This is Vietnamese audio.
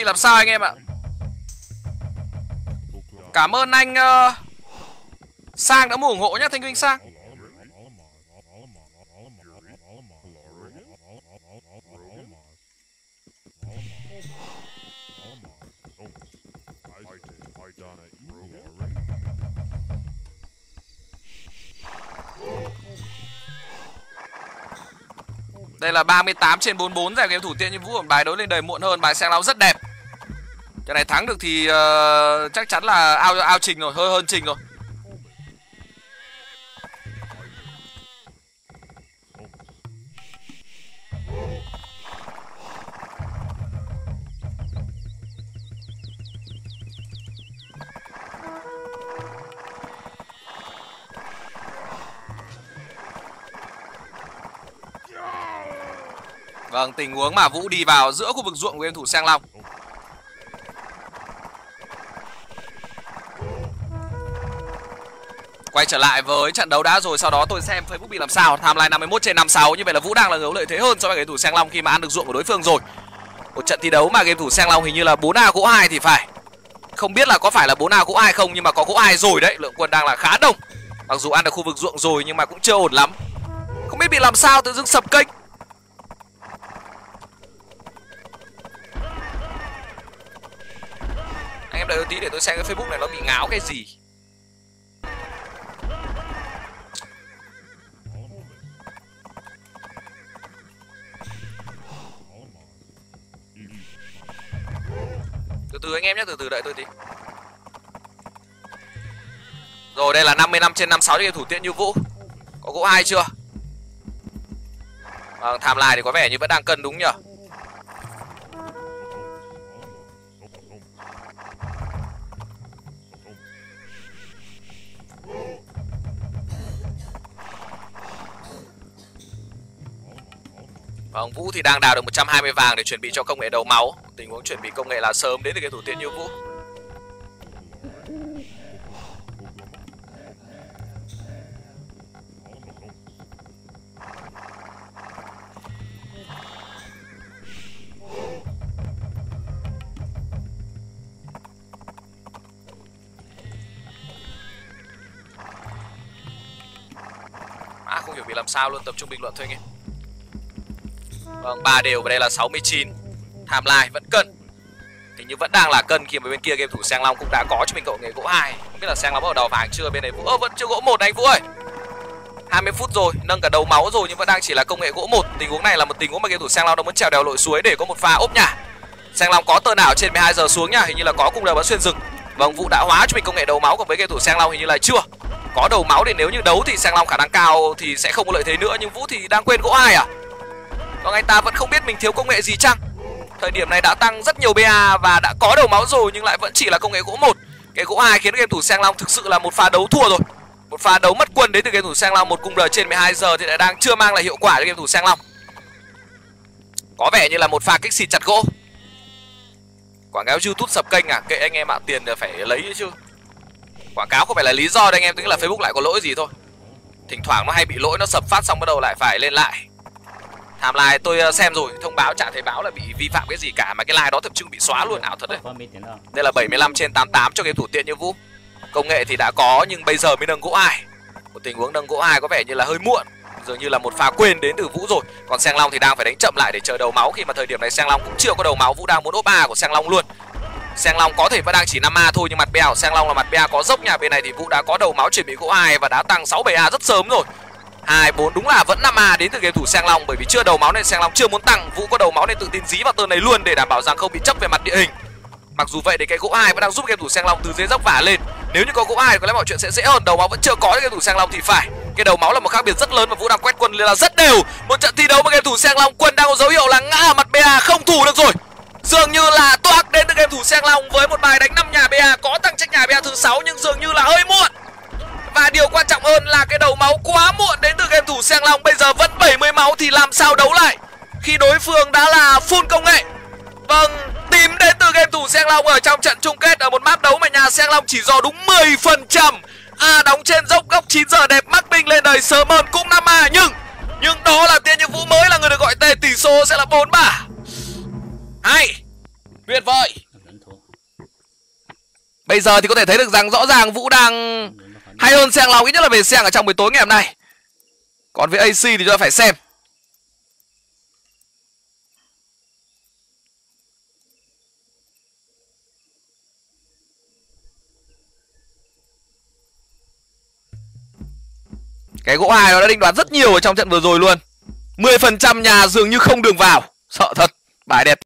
bị làm sao anh em ạ. Cảm ơn anh Sang đã mua ủng hộ nhá, Thanh Vinh Sang. Đây là 38/44 giải game thủ tiện như Vũ. Bài đối lên đời muộn hơn, bài Sang Long rất đẹp. Trận này thắng được thì chắc chắn là ao Trình rồi, hơi hơn Trình rồi. Vâng, tình huống mà Vũ đi vào giữa khu vực ruộng của game thủ Sang Long. Quay trở lại với trận đấu đã rồi, sau đó tôi xem Facebook bị làm sao. Timeline 51/56, như vậy là Vũ đang là người có lợi thế hơn so với game thủ Sang Long khi mà ăn được ruộng của đối phương rồi. Một trận thi đấu mà game thủ Sang Long hình như là 4A gỗ 2 thì phải. Không biết là có phải là 4A gỗ 2 không, nhưng mà có gỗ 2 rồi đấy, lượng quân đang là khá đông. Mặc dù ăn được khu vực ruộng rồi nhưng mà cũng chưa ổn lắm. Không biết bị làm sao tự dưng sập kênh. Anh em đợi một tí để tôi xem cái Facebook này nó bị ngáo cái gì. Từ từ anh em nhé, từ từ đợi tôi tí. Rồi đây là 55/56 cho game thủ tiện như Vũ. Có gỗ 2 chưa? Vâng, timeline thì có vẻ như vẫn đang cân đúng nhỉ. Vâng, Vũ thì đang đào được 120 vàng để chuẩn bị cho công nghệ đấu máu. Tình huống chuẩn bị công nghệ là sớm đến từ game thủ tiện như Vũ. Không hiểu bị làm sao luôn, tập trung bình luận thôi anh em. Vâng, 3 đều và đây là 69. Timeline vẫn cân. Hình như vẫn đang là cân khi mà bên kia game thủ Sang Long cũng đã có cho mình cậu nghề gỗ 2. Không biết là Sang Long bắt đầu đào vàng chưa, bên này Vũ vẫn chưa gỗ 1 anh Vũ ơi. 20 phút rồi, nâng cả đầu máu rồi nhưng vẫn đang chỉ là công nghệ gỗ 1. Tình huống này là một tình huống mà game thủ Sang Long đã muốn trèo đèo lội suối để có một pha ốp nhà. Sang Long có tơ nào trên 12 giờ xuống nhá, hình như là có cung đầu bắn xuyên rừng. Vâng, Vũ đã hóa cho mình công nghệ đầu máu, còn với game thủ Sang Long hình như là chưa. Có đầu máu để nếu như đấu thì Sang Long khả năng cao thì sẽ không có lợi thế nữa, nhưng Vũ thì đang quên gỗ 2 à? Vâng, anh ta vẫn không biết mình thiếu công nghệ gì chăng? Thời điểm này đã tăng rất nhiều BA và đã có đầu máu rồi nhưng lại vẫn chỉ là công nghệ gỗ 1. Cái gỗ 2 khiến game thủ Sang Long thực sự là một pha đấu thua rồi. Một pha đấu mất quân đến từ game thủ Sang Long, một cung đời trên 12 giờ thì lại đang chưa mang lại hiệu quả cho game thủ Sang Long. Có vẻ như là một pha kích xịt chặt gỗ. Quảng cáo YouTube sập kênh à? Kệ anh em ạ, tiền là phải lấy chứ. Quảng cáo không phải là lý do đâu anh em, tức là Facebook lại có lỗi gì thôi. Thỉnh thoảng nó hay bị lỗi, nó sập phát xong bắt đầu lại phải lên lại. Timeline tôi xem rồi, thông báo chả thấy báo là bị vi phạm cái gì cả, mà cái like đó thậm chí bị xóa luôn, ảo thật đấy. Đây là 75/88 cho game thủ tiện như Vũ. Công nghệ thì đã có nhưng bây giờ mới nâng gỗ 2. Một tình huống nâng gỗ 2 có vẻ như là hơi muộn, dường như là một pha quên đến từ Vũ rồi. Còn Sang Long thì đang phải đánh chậm lại để chờ đầu máu, khi mà thời điểm này Sang Long cũng chưa có đầu máu. Vũ đang muốn ốp A của Sang Long luôn. Sang Long có thể vẫn đang chỉ 5A thôi nhưng mặt BA của Sang Long là mặt BA có dốc nha. Bên này thì Vũ đã có đầu máu chuẩn bị gỗ 2 và đã tăng 6-7A rất sớm rồi. 2-4 đúng là vẫn 5A đến từ game thủ Sang Long, bởi vì chưa đầu máu nên Sang Long chưa muốn tăng. Vũ có đầu máu nên tự tin dí vào tơn này luôn để đảm bảo rằng không bị chấp về mặt địa hình. Mặc dù vậy thì cái gỗ 2 vẫn đang giúp game thủ Sang Long từ dưới dốc vả lên. Nếu như có gỗ 2 có lẽ mọi chuyện sẽ dễ hơn. Đầu máu vẫn chưa có cho game thủ Sang Long thì phải. Cái đầu máu là một khác biệt rất lớn và Vũ đang quét quân lên là rất đều. Một trận thi đấu mà game thủ Sang Long quân đang có dấu hiệu là ngã ở mặt BA, không thủ được rồi. Dường như là toạc đến từ game thủ Sang Long với một bài đánh 5 nhà BA, có tăng trách nhà BA thứ 6 nhưng dường như là hơi muộn. Và điều quan trọng hơn là cái đầu máu quá muộn đến từ game thủ Sang Long. Bây giờ vẫn 70 máu thì làm sao đấu lại khi đối phương đã là full công nghệ. Vâng, tím đến từ game thủ Sang Long ở trong trận chung kết ở một map đấu mà nhà Sang Long chỉ dò đúng 10%. Đóng trên dốc góc 9 giờ đẹp, mắc binh lên đời sớm hơn cũng 5A, nhưng đó là Tiên Như Vũ mới là người được gọi tên. Tỷ số sẽ là 4-3. Hay. Tuyệt vời. Bây giờ thì có thể thấy được rằng rõ ràng Vũ đang hay hơn Seng Long, ít nhất là về Seng ở trong buổi tối ngày hôm nay. Còn với AC thì chúng ta phải xem. Cái gỗ 2 nó đã định đoạt rất nhiều ở trong trận vừa rồi luôn. 10% nhà dường như không đường vào. Sợ thật. Bài đẹp.